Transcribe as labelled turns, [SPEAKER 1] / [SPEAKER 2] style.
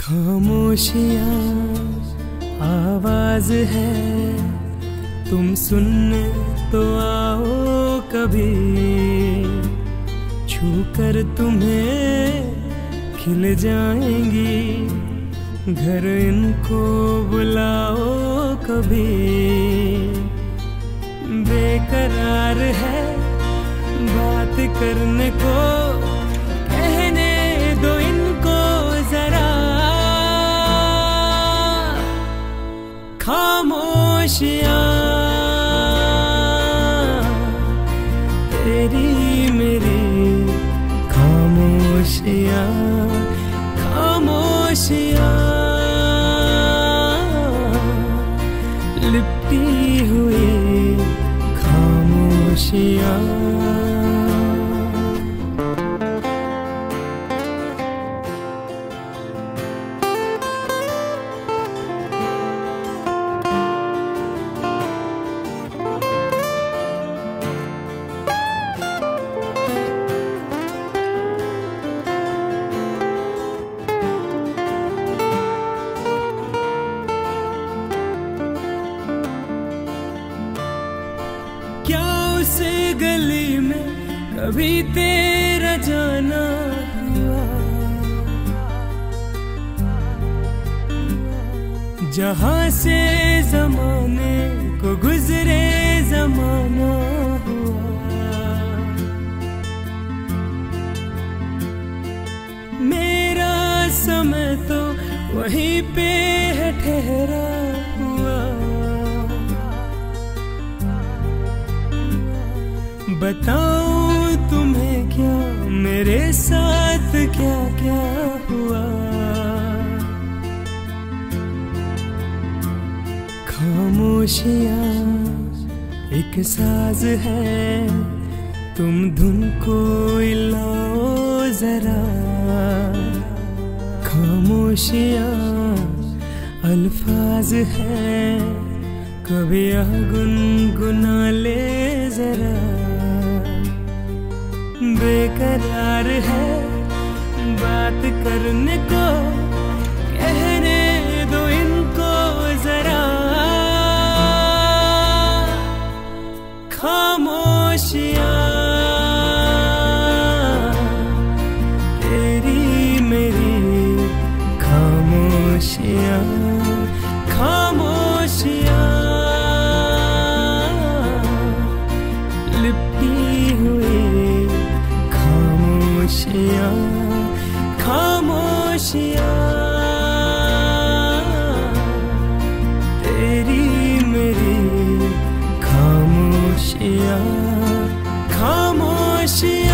[SPEAKER 1] खामोशियाँ आवाज है, तुम सुनने तो आओ कभी, छू कर तुम्हें खिल जाएंगी, घर इनको बुलाओ कभी। बेकरार है बात करने को, कहने दो इनको जरा। खामोशियाँ तेरी मेरी, खामोशियाँ खामोशियाँ लिपटी हुई खामोशियाँ। गली में कभी तेरा जाना हुआ, जहाँ से जमाने को गुजरे जमाना हुआ। मेरा समय तो वहीं पे है ठहरा हुआ। बताऊं तुम्हें क्या मेरे साथ क्या क्या हुआ। खामोशियाँ एक साज है, तुम धुन को हिलाओ जरा। खामोशियाँ अल्फाज है, कभी गुनगुना ले जरा। बेकरार है बात करने को, कहने दो इनको जरा। खामोशियाँ तेरी मेरी, खामोशियाँ खामोशियाँ लिपटी हुई खामोशियाँ खामोशियाँ तेरी मेरी, खामोशियाँ खामोशियाँ।